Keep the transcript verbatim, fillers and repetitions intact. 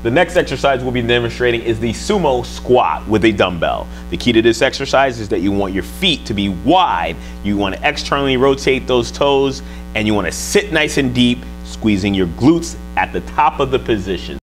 The next exercise we'll be demonstrating is the sumo squat with a dumbbell. The key to this exercise is that you want your feet to be wide, you want to externally rotate those toes, and you want to sit nice and deep, squeezing your glutes at the top of the position.